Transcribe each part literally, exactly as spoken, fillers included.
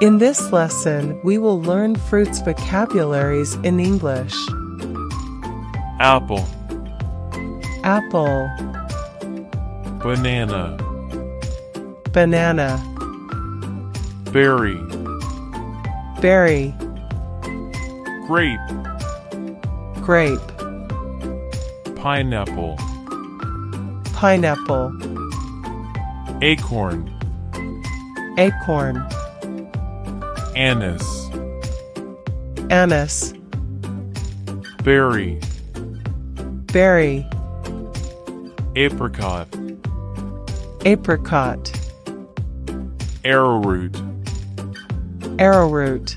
In this lesson, we will learn fruits vocabularies in English. Apple, Apple, banana, banana, berry, berry, grape, grape, pineapple, pineapple, acorn, acorn, anise, anise, berry, berry, apricot, apricot, arrowroot, arrowroot,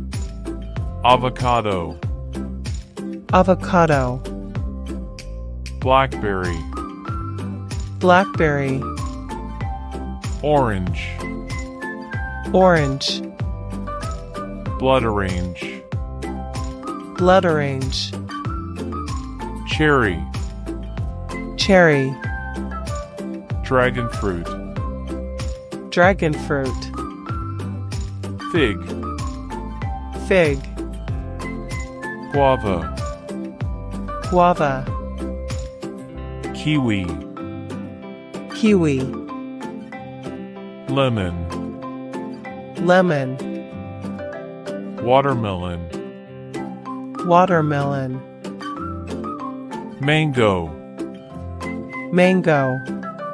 avocado, avocado, blackberry, blackberry, orange, orange, blood orange, blood orange, cherry, cherry, dragon fruit, dragon fruit, fig, fig, guava, guava, kiwi, kiwi, lemon, lemon, watermelon, watermelon, mango, mango,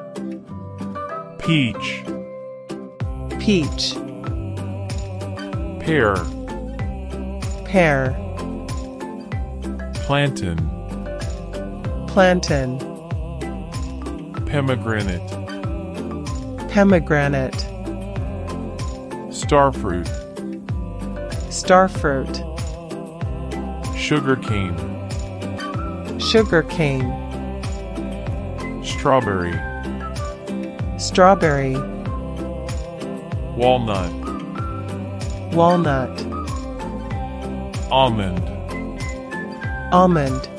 peach, peach, pear, pear, plantain, plantain, pomegranate, pomegranate, starfruit, starfruit, sugarcane, sugarcane, strawberry, strawberry, walnut, walnut, almond, almond,